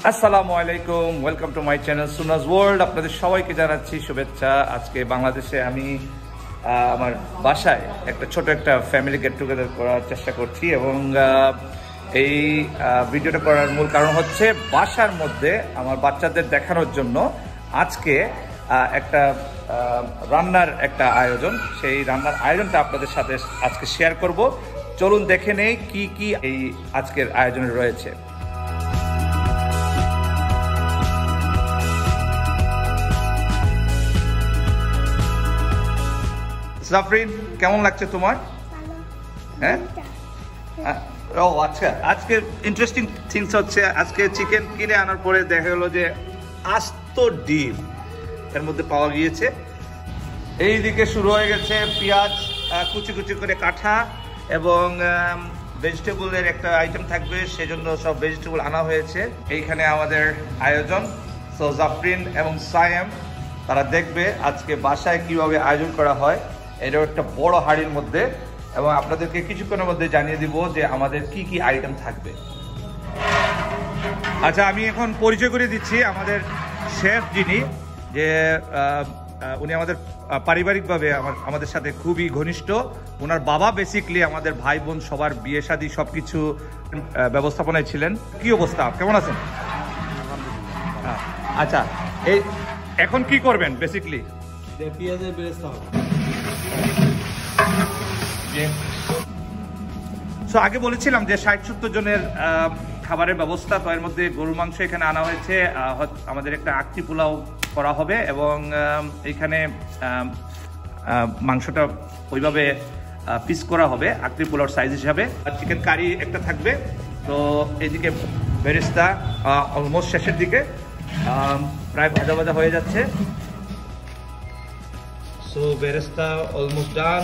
আসসালামু আলাইকুম, welcome to my channel Sunaz world. আপনাদের সবাইকে জানাচ্ছি শুভেচ্ছা। আজকে বাংলাদেশে আমি আমার বাসায় ছোট একটা ফ্যামিলি গেট টুগেদার করার চেষ্টা করছি এবং এই ভিডিওটা করার মূল কারণ হচ্ছে বাসার মধ্যে আমার বাচ্চাদের দেখানোর জন্য আজকে একটা রান্নার একটা আয়োজন। সেই রান্নার আয়োজনটা আপনাদের সাথে আজকে শেয়ার করব। চলুন দেখে নেই কি কি এই আজকের আয়োজনে রয়েছে। জাফরিন, কেমন লাগছে তোমার? হ্যাঁ, ও আচ্ছা। আজকে ইন্টারেস্টিং থিংস হচ্ছে আজকে চিকেন কিনে আনার পরে দেখা গেল যে আস্ত ডিম এর মধ্যে পাওয়া গিয়েছে। এইদিকে শুরু হয়ে গেছে পেঁয়াজ কুচি কুচি করে কাটা এবং ভেজিটেবলের একটা আইটেম থাকবে, সেজন্য সব ভেজিটেবল আনা হয়েছে। এইখানে আমাদের আয়োজন। সো জাফরিন এবং সায়েম তারা দেখবে আজকে বাসায় কিভাবে আয়োজন করা হয়। এটাও একটা বড় হাঁড়ির মধ্যে এবং আপনাদেরকে কিছুক্ষণের মধ্যে জানিয়ে দিব যে আমাদের কি কি আইটেম থাকবে। আচ্ছা, আমি এখন পরিচয় করে দিচ্ছি আমাদের শেফ, যিনি যে উনি আমাদের পারিবারিকভাবে আমাদের সাথে খুবই ঘনিষ্ঠ। ওনার বাবা বেসিকলি আমাদের ভাই বোন সবার বিয়ে শাদী সবকিছু ব্যবস্থাপনায় ছিলেন। কি অবস্থা, কেমন আছেন? আচ্ছা, এই এখন কি করবেন বেসিকলি? পেঁয়াজের বেরেস্তা হবে। সো আগে বলেছিলাম যে 60-70 জনের খাবারের ব্যবস্থা, তো এর মধ্যে গরুর মাংস এখানে আনা হয়েছে। আমাদের একটা আখনি পোলাও করা হবে এবং এখানে মাংসটা ওইভাবে পিস করা হবে আখনি পোলাওর সাইজ হিসাবে। আর চিকেন কারি একটা থাকবে। তো এইদিকে বেরেস্তা অলমোস্ট শেষের দিকে, প্রায় ভাজা ভাজা হয়ে যাচ্ছে। সো বেরেস্তা অলমোস্ট ডান।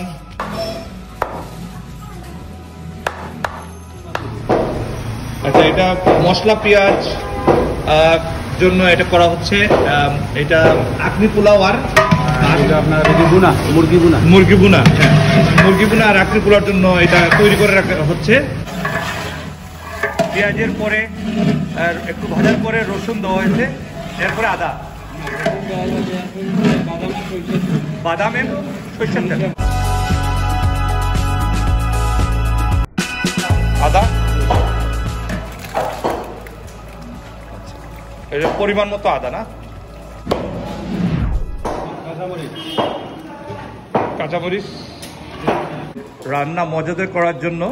আচ্ছা, এটা মশলা পেঁয়াজ জন্য এটা করা হচ্ছে। এটা আখনি পোলাও আর আপনার মুরগি বুনা। হ্যাঁ, মুরগি বুনা আর আখনি পোলাওর জন্য এটা তৈরি করে রাখা হচ্ছে। পেঁয়াজের পরে আর একটু ভাজার পরে রসুন দেওয়া হয়েছে, এরপরে আদা, বাদামের সরষের তেল, আদা, এটা পরিমাণ মতো আদা না, কাঁচামরিচ। রান্না মজাদার করার জন্য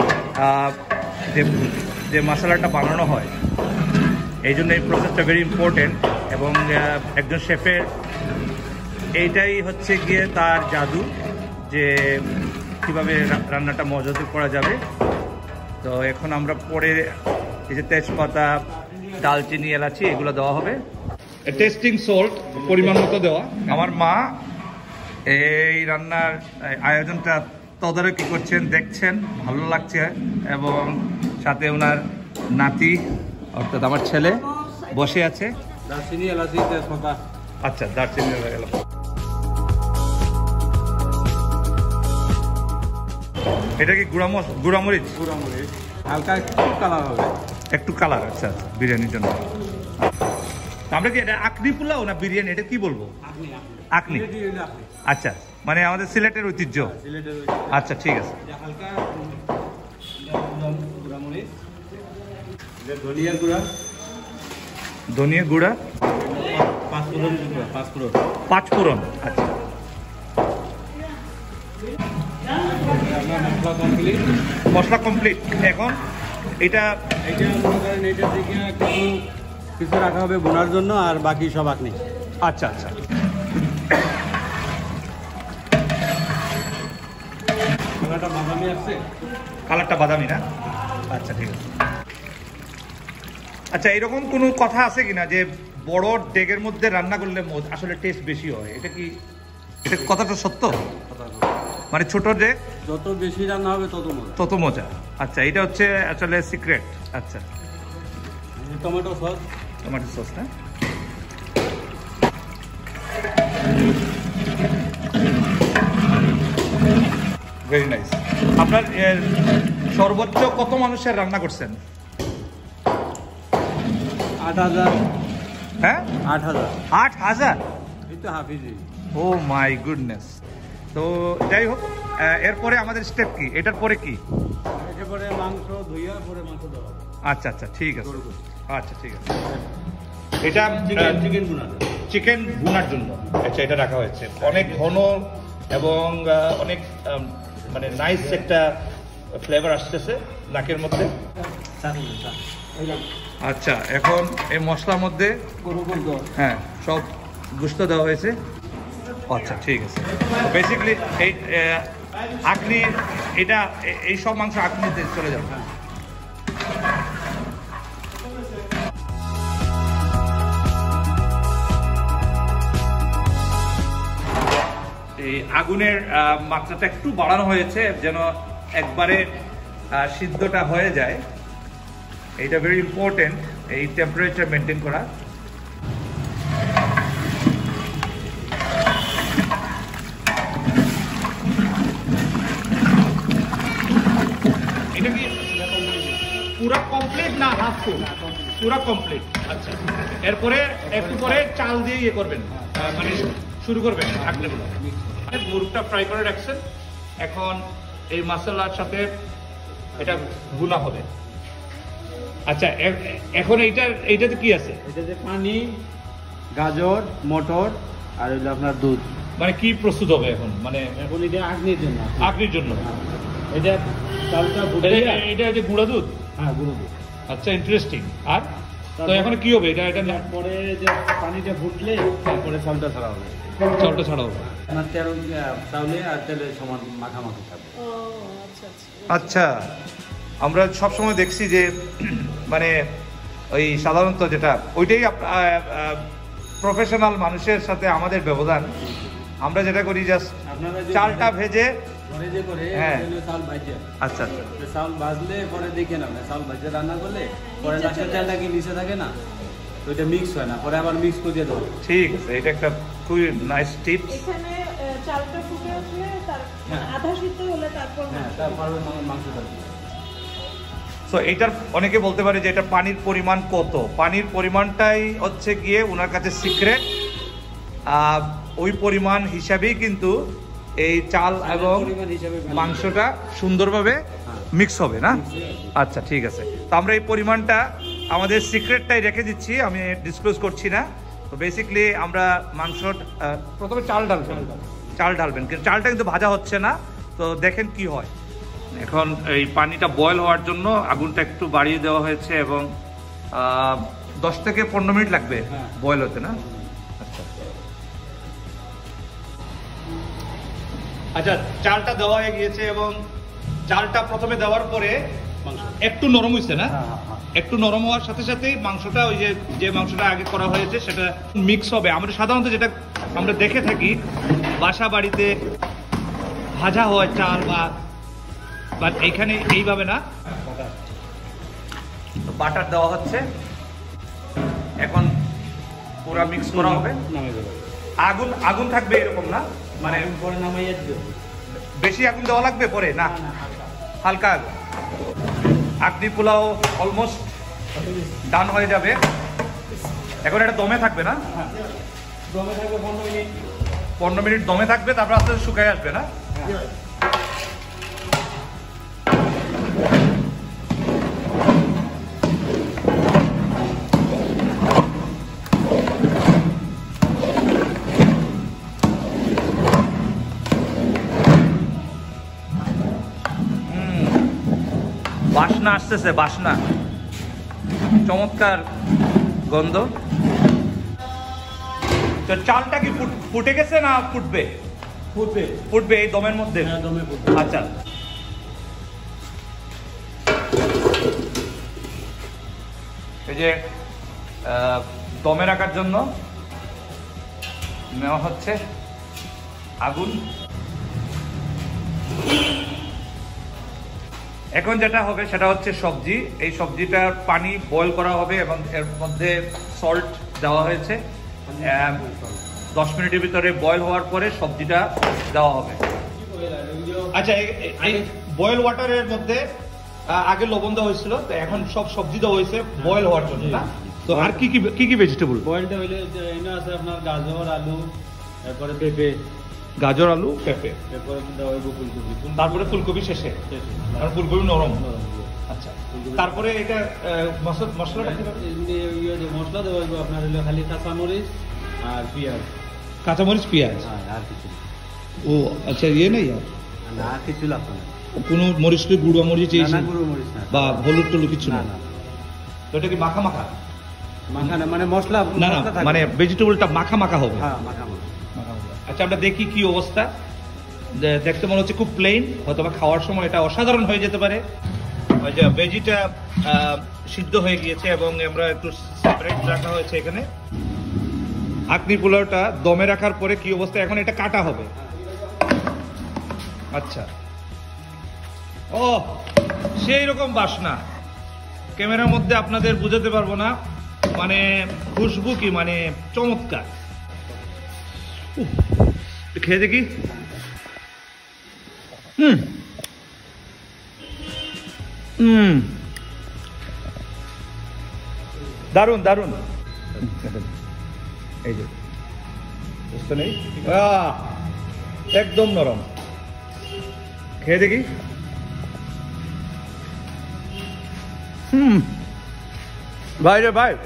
যে মশলাটা বানানো হয়, এই জন্য এই প্রসেসটা ভেরি ইম্পর্টেন্ট এবং একজন শেফের এইটাই হচ্ছে গিয়ে তার জাদু, যে কীভাবে রান্নাটা মজাদার করা যাবে। তো এখন আমরা পরে এই যে তেজপাতা, দালচিনি, এলাচি এগুলো দেওয়া হবে। টেস্টিং সল্ট পরিমাণ মতো দেওয়া। আমার মা এই রান্নার আয়োজনটা তদারকি করছেন, দেখছেন, ভালো লাগছে এবং সাথে ওনার নাতি অর্থাৎ আমার ছেলে বসে আছে। দারচিনি, এলাচি, তেজপাতা। আচ্ছা, দারচিনি হয়ে গেল। এটা কি গুঁড়ামরিচ? হালকা একটু কালার হবে, একটু কালার। আচ্ছা আচ্ছা, বিরিয়ানির জন্য। আমরা কি এটা আখনি পোলাও না বিরিয়ানি, এটা কি বলবো? আখনি। আচ্ছা, মানে আমাদের সিলেটের ঐতিহ্য। আচ্ছা, ঠিক আছে। হালকা গুঁড়ামরিচ, ধনিয়া গুঁড়া, ধনিয়া গুঁড়া, পাঁচফোড়ন। আচ্ছা, মশলা কমপ্লিট। এখন এটা মনে করেন এইটার দিকে কিছু রাখা হবে বোনার জন্য, আর বাকি সব আখনি। আচ্ছা আচ্ছা, কালারটা বাদামি আসছে। কালারটা বাদামি না? আচ্ছা, ঠিক আছে। আচ্ছা, এরকম কোনো কথা আছে কিনা যে বড় ডেগের মধ্যে রান্না করলে আসলে টেস্ট বেশি হয়? এটা কি, এটা কথাটা সত্য? মানে ছোট ডেগ যত বেশি রান্না হবে তত মজা। আচ্ছা, এটা হচ্ছে আসলে সিক্রেট। আচ্ছা, টমেটো সস না? Very nice. আপনার সর্বোচ্চ কত মানুষের রান্না করছেন? 8,000। হ্যাঁ 8,000। 8,000? এই তো হাফিজি। ও মাই গুডনেস। তো যাই হোক, এরপরে আমাদের স্টেপ কি? এটার পরে কি? এরপরে মাংস ধুইয়া পরে মাংস দেওয়া। আচ্ছা আচ্ছা, ঠিক আছে। আচ্ছা ঠিক আছে। এটা চিকেন ভুনার জন্য আচ্ছা এটা রাখা হয়েছে। অনেক ঘন এবং অনেক মানে নাইস একটা ফ্লেভার আসতেছে নাকের মধ্যে। আচ্ছা, এখন এই মশলার মধ্যে হ্যাঁ সব গোশত দেওয়া হয়েছে। আচ্ছা ঠিক আছে। বেসিক্যালি এই আখনি, এটা এই সব মাংস আখনিতে চলে যাবে। এই আগুনের মাত্রাটা একটু বাড়ানো হয়েছে যেন একবারে সিদ্ধটা হয়ে যায়। এটা ভেরি ইম্পর্টেন্ট, এই টেম্পারেচার মেনটেন করা। এটা কি পুরো কমপ্লিট না হাফ ফুল? পুরো কমপ্লিট। আচ্ছা, এরপরে একটু পরে চাল দিয়ে ইয়ে করবেন, মানে শুরু করবেন আখনিগুলো। মুরগটা ফ্রাই করে রাখছেন, এখন এই মশলার সাথে এটা ভুনা হবে। আচ্ছা, এখন এইটাতে কি আছে? এটাতে পানি, গাজর, মটর আর হলো আপনার দুধ। মানে কি প্রস্তুত হবে এখন? মানে এখন এটা আখনির জন্য। আখনির জন্য এটা চালটা এটা যে গুঁড়া দুধ? হ্যাঁ, গুঁড়ো দুধ। আচ্ছা, ইন্টারেস্টিং। আর তো এখন কি হবে? এটা পরে যে পানিটা ফুটলে তারপরে চালটা ছাড়া হবে। চালটা ছাড়া হবে। আপনার তেল চাউলে আর তেলের সমান মাখামাখি থাকবে। আচ্ছা, আমরা সবসময় দেখছি যে মানে ওই সাধারণত যেটা ওইটাই প্রফেশনাল মানুষের সাথে আমাদের ব্যবধান। আমরা যেটা করি জাস্ট চালটা ভেজে হ্যাঁ। আচ্ছা আচ্ছা, চাল ভাজলে পরে দেখে না, চাল ভাজে রান্না করলে পরে লাস্টের চালটা কি নিচে থাকে না, তো এটা মিক্স হয় না, পরে আবার মিক্স করে দেবো। ঠিক আছে, এটা একটা খুবই নাইস টিপস। এখানে চালটা ফুটে উঠলে আধা সিদ্ধ হলে তারপর মাংস থাকবে। সো এইটার অনেকে বলতে পারে যে এটা পানির পরিমাণ কত? পানির পরিমাণটাই হচ্ছে গিয়ে ওনার কাছে সিক্রেট। ওই পরিমাণ হিসাবেই কিন্তু এই চাল এবং মাংসটা সুন্দরভাবে মিক্স হবে না? আচ্ছা ঠিক আছে, তো আমরা এই পরিমাণটা আমাদের সিক্রেটটাই রেখে দিচ্ছি, আমি ডিসক্লোজ করছি না। তো বেসিক্যালি আমরা মাংস প্রথমে চাল ঢালবেন, কিন্তু চালটা কিন্তু ভাজা হচ্ছে না। তো দেখেন কি হয়। এখন এই পানিটা বয়েল হওয়ার জন্য আগুনটা একটু বাড়িয়ে দেওয়া হয়েছে এবং 10 থেকে 15 মিনিট লাগবে বয়েল হতে, না? আচ্ছা আচ্ছা, চালটা দেওয়া হয়ে গিয়েছে এবং চালটা প্রথমে দেওয়ার পরে একটু নরম হয়েছে না? একটু নরম হওয়ার সাথে সাথেই মাংসটা ওই যে মাংসটা আগে করা হয়েছে সেটা মিক্স হবে। আমরা সাধারণত যেটা আমরা দেখে থাকি বাসা বাড়িতে ভাজা হয় চাল বা এইখানে এইভাবে না, বাটার দেওয়া হচ্ছে। এখন পুরো মিক্স করা হবে। আগুন থাকবে এরকম না, মানে পরে নামাইয়া দিও। বেশি আগুন দেওয়া লাগবে পরে না? হালকা আগুন। আখনি পোলাও অলমোস্ট ডান হয়ে যাবে। এখন এটা দমে থাকবে না? দমে থাকবে 15 মিনিট। 15 মিনিট দমে থাকবে, তারপর আস্তে আস্তে শুকায় আসবে না? বাসনা আসতেছে, বাসনা, চমৎকার গন্ধ। তো চালটা কি ফুটে গেছে না ফুটবে? ফুটবে এই দমের মধ্যে। আচ্ছা, এই যে দমে রাখার জন্য নেওয়া হচ্ছে আগুন। এখন যেটা হবে সেটা হচ্ছে সবজি। এই সবজিটার পানি বয়েল করা হবে এবং এর মধ্যে সল্ট দেওয়া হয়েছে। 10 মিনিটের ভিতরে বয়েল হওয়ার পরে সবজিটা দেওয়া হবে। আচ্ছা, এই বয়েল ওয়াটারের মধ্যে আগে লবণ দেওয়া হয়েছিল, তো এখন সব সবজি দেওয়া হয়েছে বয়েল হওয়ার জন্য, না? তো আর কি ভেজিটেবল? বয়েলটা হইলে এনে আছে আপনার গাজর, আলু, তারপরে পেঁপে। গাজর, আলু, পেঁপে, তারপরে দেওয়া হইব ফুলকপি, তারপরে ফুলকপি শেষে। আর ফুলকপি নরম। আচ্ছা, তারপরে এটা মশলাটা মশলা দেওয়া হইব আপনার হলো খালি কাঁচামরিচ আর পেঁয়াজ। কাঁচামরিচ, পেঁয়াজ, আর কিছু। ও আচ্ছা, ইয়ে নেই আর না, আর কিছু লাগবে না। কোনো মরিচ, গুঁড়ো মরিচ না, গুঁড়ো মরিচ না, বা হলুদ টলুদ কিছু না? না। তো এটা কি মাখা মাখা? মাখা না, মানে মশলা না, মানে ভেজিটেবলটা মাখা মাখা হবে। হ্যাঁ, মাখা মাখা। আচ্ছা, আমরা দেখি কি অবস্থা। দেখতে মনে হচ্ছে খুব প্লেন, হয়তো বা খাওয়ার সময় এটা অসাধারণ হয়ে যেতে পারে। ওই যে ভেজিটা সিদ্ধ হয়ে গিয়েছে এবং আমরা একটু সেপারেট রাখা হয়েছে এখানে। আখনি পোলাওটা দমে রাখার পরে কি অবস্থা, এখন এটা কাটা হবে। আচ্ছা, ও সেই রকম বাসনা, ক্যামেরার মধ্যে আপনাদের বুঝাতে পারবো না, মানে খুশবু কি মানে চমৎকার। খেয়ে দেখি। দারুন দারুন। এই যে বুঝতে নেই, একদম নরম। খেয়ে দেখি। ভাই রে ভাই,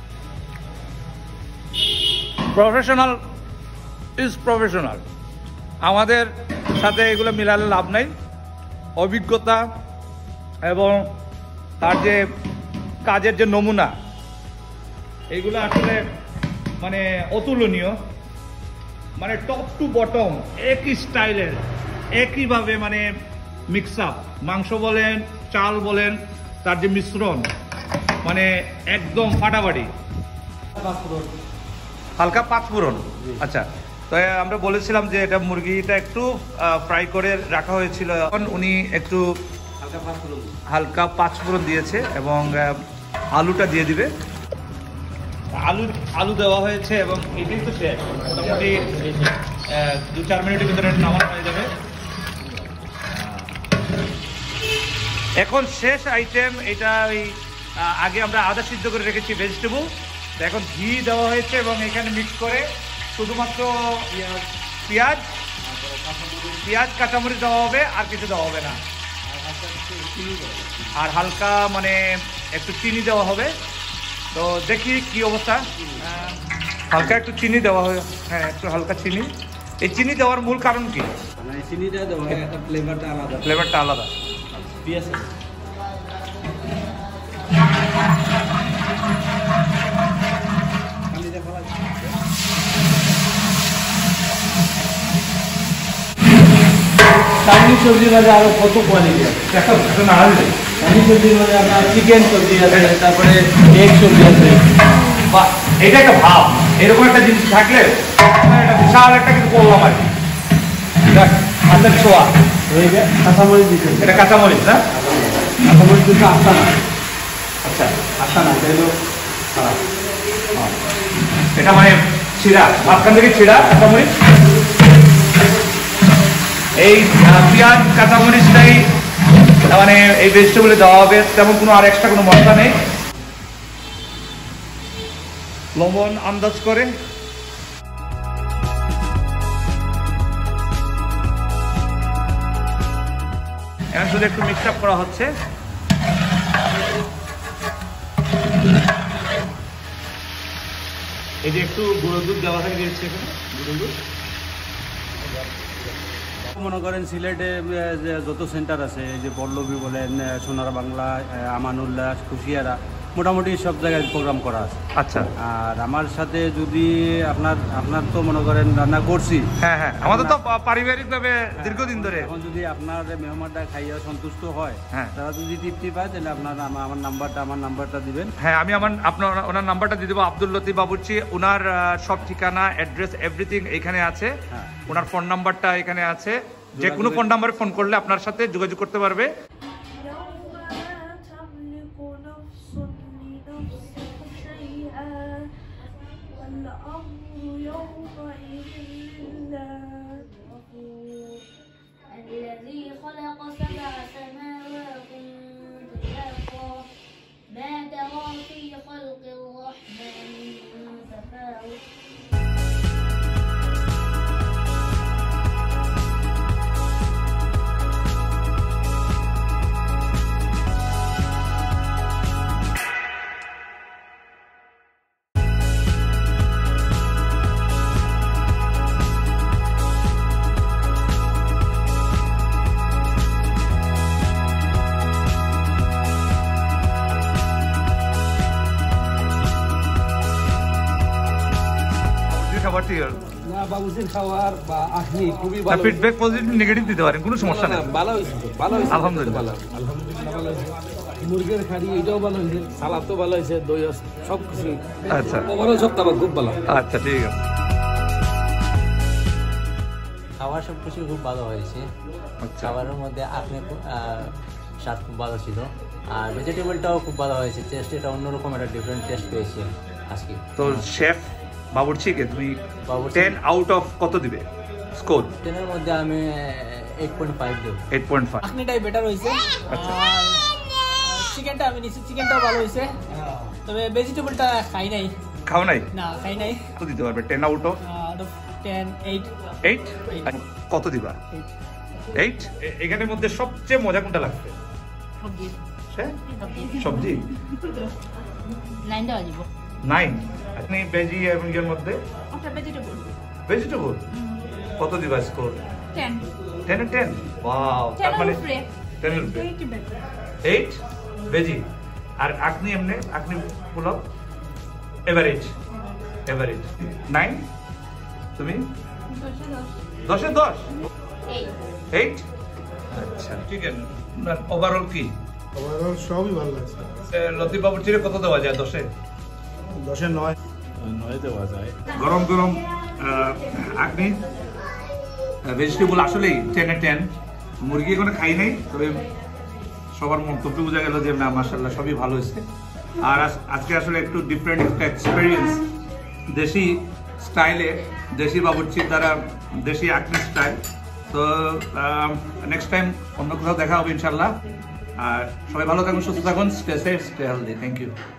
প্রফেশনাল ইজ প্রফেশনাল। আমাদের সাথে এগুলো মিলালে লাভ নাই। অভিজ্ঞতা এবং তার যে কাজের যে নমুনা, এইগুলো আসলে মানে অতুলনীয়। মানে টপ টু বটম একই স্টাইলের, একইভাবে মানে মিক্স আপ। মাংস বলেন, চাল বলেন, তার যে মিশ্রণ মানে একদম ফাটাফাটি। হালকা পাঁচফোড়ন। আচ্ছা, তো আমরা বলেছিলাম যে এটা মুরগিটা একটু ফ্রাই করে রাখা হয়েছিল, এখন উনি একটু হালকা পাঁচফোড়ন দিয়েছে এবং আলুটা দিয়ে দিবে। আলু দেওয়া হয়েছে এবং এটাই তো শেষ, মোটামুটি 2-4 মিনিটের ভিতরে নামানো হয়ে যাবে। এখন শেষ আইটেম এটা। ওই আগে আমরা আদা সিদ্ধ করে রেখেছি ভেজিটেবল, এখন ঘি দেওয়া হয়েছে এবং এখানে মিক্স করে শুধুমাত্র পেঁয়াজ কাঁচামরিচ দেওয়া হবে, আর কিছু দেওয়া হবে না। আর হালকা মানে একটু চিনি দেওয়া হবে। তো দেখি কি অবস্থা। হালকা একটু চিনি দেওয়া হবে, হ্যাঁ একটু হালকা চিনি। এই চিনি দেওয়ার মূল কারণ কি? মানে চিনিটা দেওয়া হয় একটা ফ্লেভারটা আলাদা। পেঁয়াজ চাইনিজ সবজির মাঝে আরো কত কোয়ালিটি আছে। চাইনিজ সবজির মাঝে আপনার চিকেন সবজি আছে, তারপরে এগ সবজি আছে। বা এটা একটা ভাব, এরকম একটা জিনিস থাকলে একটা বিশাল একটা কিছু করলাম আর কি। হাতের ছোঁয়া। কাঁচামরিচ দিচ্ছেন, এটা কাঁচামরিচ না? কাঁচামরিচ দিচ্ছে আস্তা না। আচ্ছা, আস্তা না, এটা হলো এটা মানে ছিঁড়া, মাঝখান থেকে ছিঁড়া কাঁচামরিচ। এই পেঁয়াজ কাঁচামরিচটাই মানে এই ভেজিটেবলে দেওয়া হবে, তেমন কোনো আর এক্সট্রা কোনো মশলা নেই। লবণ আন্দাজ করে। এখন শুধু একটু মিক্স আপ করা হচ্ছে। এই যে একটু গুঁড়ো দুধ দেওয়া হয়ে গেছে এখানে, গুঁড়ো দুধ। মনে করেন সিলেটে যে যত সেন্টার আছে, এই যে পল্লবী বলেন, সোনার বাংলা, আমানুল্লাহ, কুশিয়ারা, মোটামুটি সব জায়গায় প্রোগ্রাম করা আছে। আচ্ছা, আর আমার সাথে যদি আপনার তো মনে করেন রান্না করছি। হ্যাঁ হ্যাঁ, আমাদের তো পারিবারিকভাবে দীর্ঘদিন ধরে। এখন যদি আপনার মেহমানটা খাইয়া সন্তুষ্ট হয়, হ্যাঁ, তারা যদি তৃপ্তি পায়, তাহলে আপনার আমার নাম্বারটা দিবেন। হ্যাঁ, আমি ওনার নাম্বারটা দিয়ে দেবো। আব্দুল লতিফ বাবুর্চি, ওনার সব ঠিকানা, অ্যাড্রেস, এভরিথিং এখানে আছে। ওনার ফোন নাম্বারটা এখানে আছে। যে কোনো ফোন নাম্বারে ফোন করলে আপনার সাথে যোগাযোগ করতে পারবে। الذي خلق 7 سماوات طباقا ما ترى في خلق الرحمن من تفاوت খাবারটি না বাবুজির খাবার বা আখনি খুবই ভালো। ফিডব্যাক পজিটিভ নেগেটিভ দিতে পারেন, কোনো সমস্যা নেই। ভালো হয়েছে, ভালো হয়েছে, আলহামদুলিল্লাহ। আলহামদুলিল্লাহ ভালো হয়েছে। মুরগির খাড়ি এটাও ভালো হয়েছে, সালাদ তো ভালো হয়েছে, দই আছে, সব কিছু। আচ্ছা, ওভারঅল সব খাবার খুব ভালো। আচ্ছা ঠিক আছে। খাবার সব কিছু খুব ভালো হয়েছে। খাবারের মধ্যে আপনি স্বাদ খুব ভালো ছিল, আর ভেজিটেবলটাও খুব ভালো হয়েছে। টেস্ট এটা অন্যরকম একটা ডিফারেন্ট টেস্ট পেয়েছি আজকে। তো শেফ বাবুর্চিকে তুমি 10 আউট অফ কত দিবে স্কোর? 10 এর মধ্যে আমি 8.5 দেব। 8.5। আখনিটাই বেটার হয়েছে। আচ্ছা, চিকেনটা আমি নিছি, চিকেনটাও ভালো হয়েছে, তবে ভেজিটেবলটা খাই নাই। খাও নাই? না, খাই নাই। কত দিতে পারবে 10 আউট অফ? 10, 8। 8? কত দিবা? 8? এখানের মধ্যে সবচেয়ে মজা কোনটা লাগছে? সবজি। সবজি 9 দেওয়া যাব। 9? আপনি ভেজি এবং এর মধ্যে ওটা ভেজিটেবল। ভেজিটেবল কত দিবা স্কোর? 10। 10 এ 10? ওয়াও, তার মানে 10 এর উপরে। 8 ভেজি আর আখনি এমনি আখনি পোলাও এভারেজ 9। তুমি 10 এ 10? 8? আচ্ছা, চিকেন ওভারঅল কি? ওভারঅল সবই ভালো লাগছে। লতিফ বাবুর্চিরে কত দেওয়া যায় 10 এ? 10 এ 9 দেওয়া যায়। গরম গরম আখনি ভেজিটেবল আসলেই 10 এ 10। মুরগি এখনো খাই নাই, তবে সবার মন্তব্য বোঝা গেল যে না মাশাআল্লাহ সবই ভালো হয়েছে। আর আজকে আসলে একটু ডিফারেন্ট একটা এক্সপিরিয়েন্স, দেশি স্টাইলে, দেশি বাবুর্চির দ্বারা দেশি আখনি স্টাইল। তো নেক্সট টাইম অন্য কোথাও দেখা হবে ইনশাল্লাহ। আর সবাই ভালো থাকুন, সুস্থ থাকুন, stay safe, stay healthy. Thank you.